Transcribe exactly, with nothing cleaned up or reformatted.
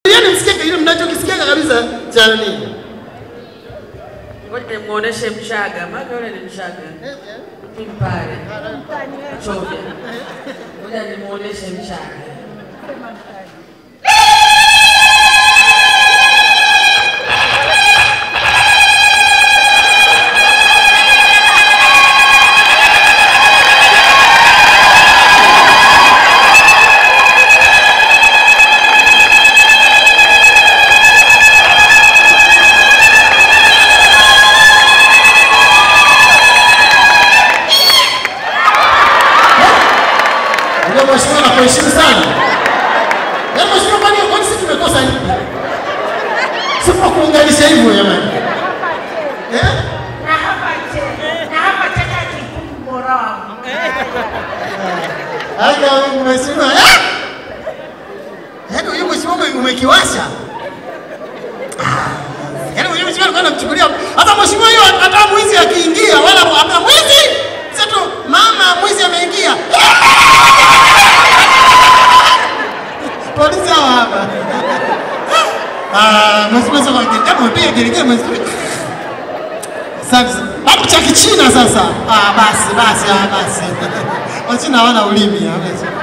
Yaani msikie kile mnachokisikia kabisa cha nini? Ngoja muoneshe mshaga, maana yule ni mshaga. Mpare. Choke. Ngoja nimuoneshe mshaga. Mheshimiwa nakuheshimu sana. Yaani mheshimiwa kwani kwani sisi tumekosa nini? Sipo kuunganisha hivyo jamani. Eh? Na hapa che. Na hapa chacha kikubwa bora wangu. Haya mheshimiwa. Eh? Yaani huyu mheshimiwa umekiwasha. Yaani huyu mheshimiwa alikuwa anamchukulia hata mheshimiwa hiyo hata mwizi akiingia wala hata mwizi. Sasa tu mama mwizi ameingia. Polisi hapa. Ah, mheshimiwa sasa kama umepiga kelele mheshimiwa. Sasa hapo cha Kichina sasa. Ah basi basi ah basi. Wachina hawana ulimi.